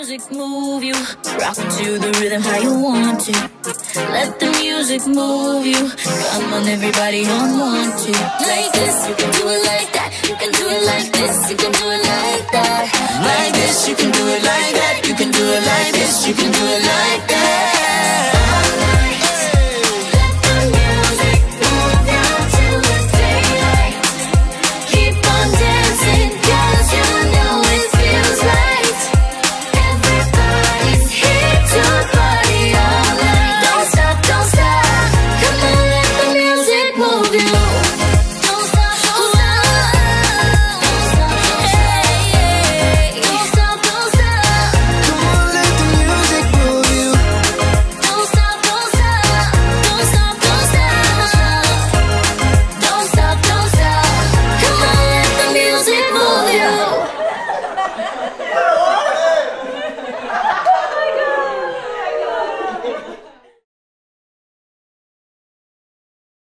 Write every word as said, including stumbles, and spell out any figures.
music move you. Rock to the rhythm how you want to. Let the music move you. Come on everybody on one, two. Like this, you can do it like that. You can do it like this, you can do it like that. Like this, you can do it like that. You can do it like this, you can do it like that.